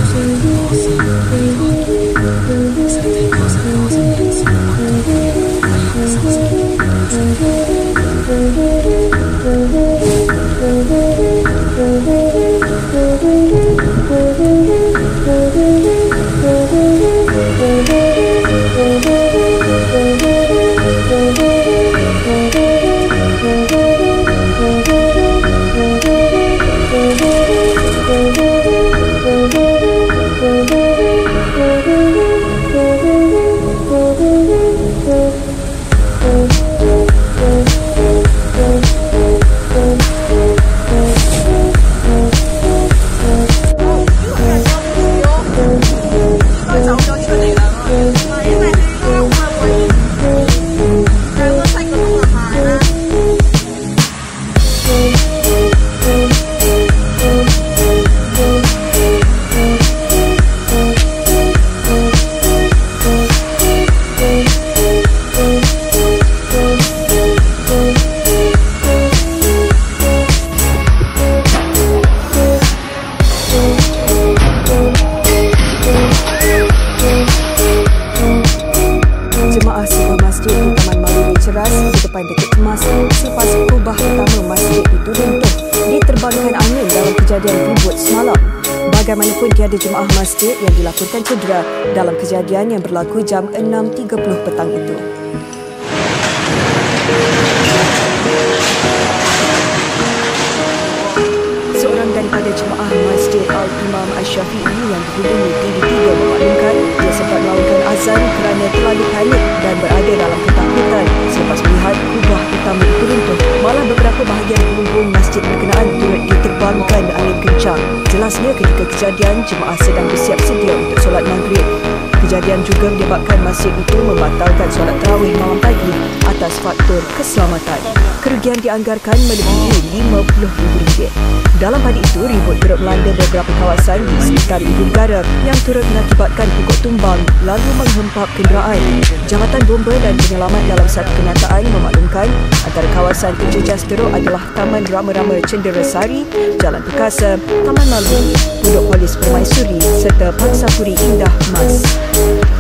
depan dekat Kemas selepas kubah utama masjid itu runtuh diterbangkan angin dalam kejadian ribut semalam. Bagaimanapun tiada jemaah masjid yang dilaporkan cedera dalam kejadian yang berlaku jam 6.30 petang itu. Seorang daripada jemaah Masjid Al-Imam Asy-Syafi'i yang dihubungi TV3 memaklumkan dia sempat melakukan azan kerana terlalu panik dan berada dalam ketakutan selepas melihat kubah utama itu runtuh. Malah beberapa bahagian gelembung masjid berkenaan turut diterbangkan angin kencang. Jelasnya ketika kejadian, jemaah sedang bersiap sedia untuk solat maghrib. Kejadian juga menyebabkan masjid itu membatalkan solat tarawih malam tadi atas faktor keselamatan. Kerugian dianggarkan melebihi RM50,000. Dalam pada itu, ribut turut melanda beberapa kawasan di sekitar ibu negara yang turut mengakibatkan pokok tumbang lalu menghempap kenderaan. Jabatan Bomba dan Penyelamat dalam satu kenyataan memaklumkan antara kawasan terjejas teruk adalah Taman Rama-Rama Cenderawasih, Jalan Perkasa, Taman Malu, Pondok Polis Permaisuri serta Pangsapuri Indah Mas.